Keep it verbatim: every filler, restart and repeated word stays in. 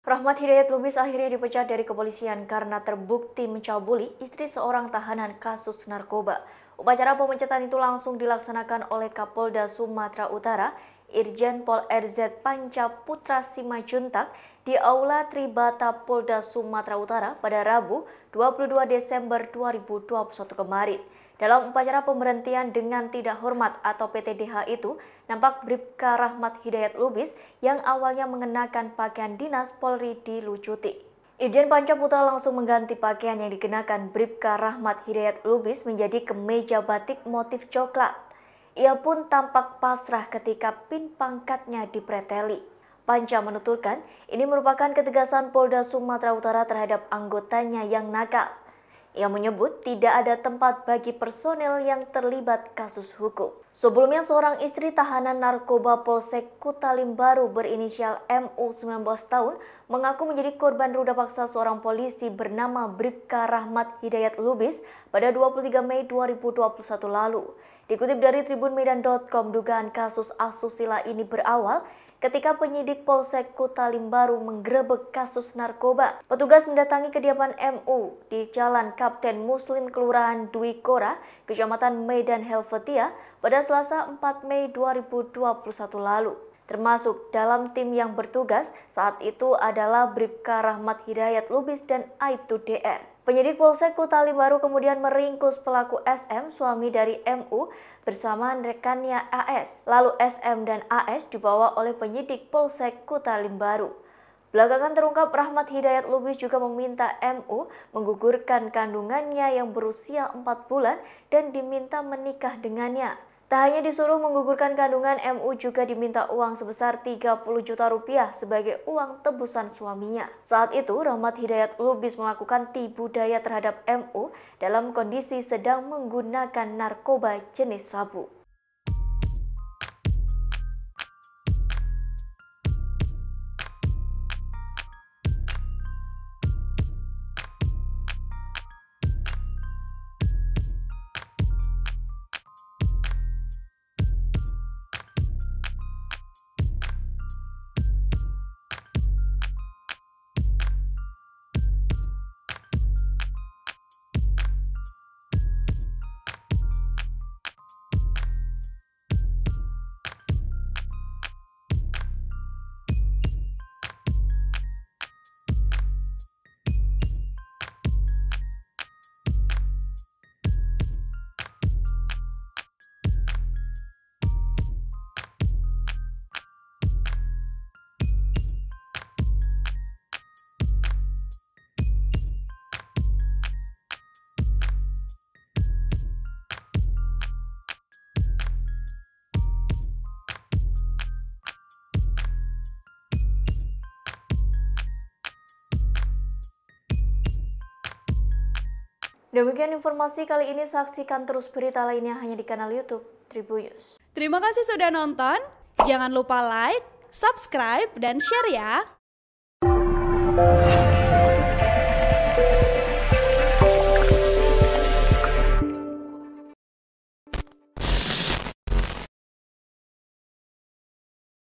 Rahmat Hidayat Lubis akhirnya dipecat dari kepolisian karena terbukti mencabuli istri seorang tahanan kasus narkoba. Upacara pemecatan itu langsung dilaksanakan oleh Kapolda Sumatera Utara, Irjen Pol R Z Panca Putra Simajuntak di Aula Tribata Polda Sumatera Utara pada Rabu dua puluh dua Desember dua ribu dua puluh satu kemarin. Dalam upacara pemberhentian dengan tidak hormat atau P T D H itu, nampak Bribka Rahmat Hidayat Lubis yang awalnya mengenakan pakaian dinas Polri dilucuti. Irjen Panca Putra langsung mengganti pakaian yang dikenakan Bribka Rahmat Hidayat Lubis menjadi kemeja batik motif coklat. Ia pun tampak pasrah ketika pin pangkatnya dipreteli. Panca menuturkan, ini merupakan ketegasan Polda Sumatera Utara terhadap anggotanya yang nakal. Ia menyebut tidak ada tempat bagi personel yang terlibat kasus hukum. Sebelumnya, seorang istri tahanan narkoba Polsek Kutalim Baru berinisial M U sembilan belas tahun mengaku menjadi korban ruda paksa seorang polisi bernama Bribka Rahmat Hidayat Lubis pada dua puluh tiga Mei dua ribu dua puluh satu lalu. Dikutip dari tribun medan titik com, dugaan kasus asusila ini berawal ketika penyidik Polsek Kutalim Baru menggerebek kasus narkoba. Petugas mendatangi kediaman M U di Jalan Kapten Muslim Kelurahan Dwi Kora, Kecamatan Medan Helvetia pada Selasa empat Mei dua ribu dua puluh satu lalu. Termasuk dalam tim yang bertugas saat itu adalah Bribka Rahmat Hidayat Lubis dan Aibtu D R. Penyidik Polsek Kutalim Baru kemudian meringkus pelaku S M, suami dari M U, bersama rekannya A S. Lalu S M dan A S dibawa oleh penyidik Polsek Kutalim Baru. Belakangan terungkap Rahmat Hidayat Lubis juga meminta M U menggugurkan kandungannya yang berusia empat bulan dan diminta menikah dengannya. Tak hanya disuruh menggugurkan kandungan, M U juga diminta uang sebesar tiga puluh juta rupiah sebagai uang tebusan suaminya. Saat itu, Rahmat Hidayat Lubis melakukan tipu daya terhadap M U dalam kondisi sedang menggunakan narkoba jenis sabu. Demikian informasi kali ini, saksikan terus berita lainnya hanya di kanal YouTube Tribun News. Terima kasih sudah nonton, jangan lupa like, subscribe, dan share ya!